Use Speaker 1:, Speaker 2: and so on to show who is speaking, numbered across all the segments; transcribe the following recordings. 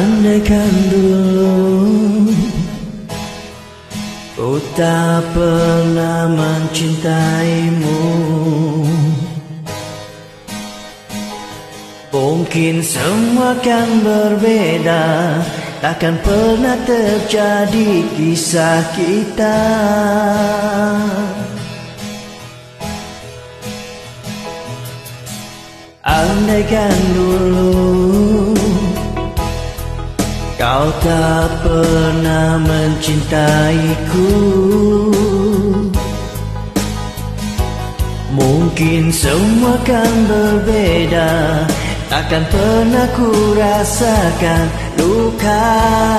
Speaker 1: Andaikan dulu ku tak pernah mencintaimu, mungkin semua kan berbeda, takkan pernah terjadi kisah kita. Andaikan dulu kau tak pernah mencintaiku, mungkin semua kan berbeda, takkan pernah ku rasakan luka.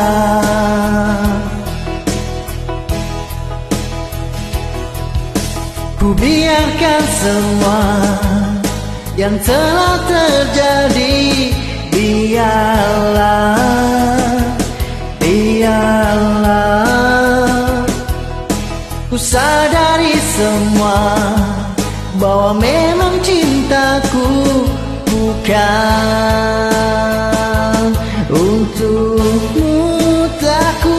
Speaker 1: Ku biarkan semua yang telah terjadi, biarlah ku sadari semua bahwa memang cintaku bukan untukmu. Tak ku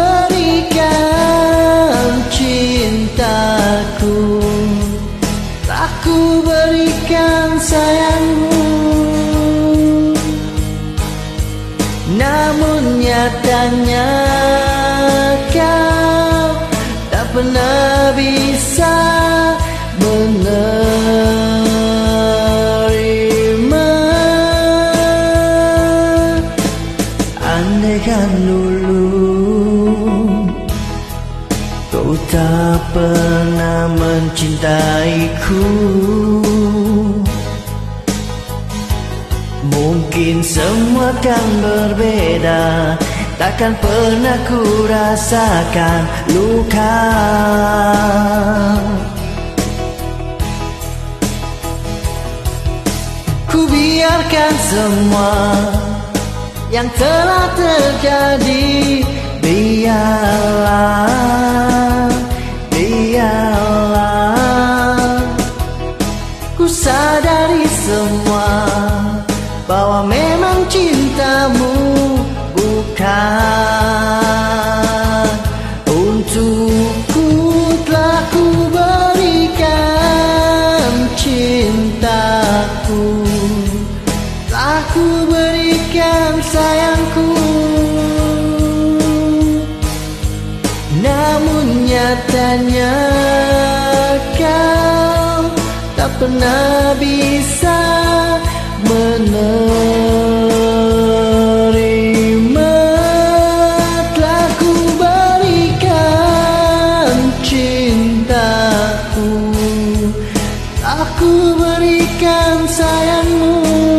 Speaker 1: berikan cintaku, tak ku berikan sayangmu, namun nyatanya kau tak pernah bisa menerima. Andaikan dulu kau tak pernah mencintaiku, mungkin semua kan berbeda, takkan pernah ku rasakan luka. Ku biarkan semua yang telah terjadi, biarlah ku sadari semua bahwa memang cintamu bukan untukku. Telah ku berikan cintaku, telah ku berikan sayangku, namun nyatanya kau tak pernah bisa menerima. Telah ku berikan cintaku, telah ku berikan sayangmu,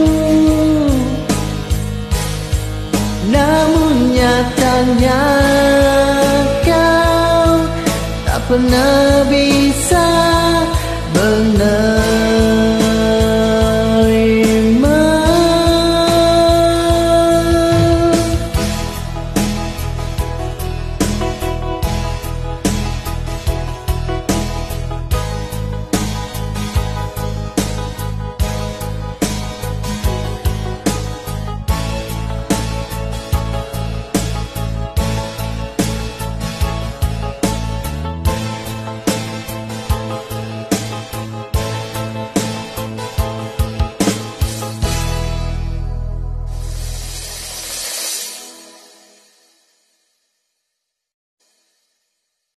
Speaker 1: namun nyatanya kau tak pernah bisa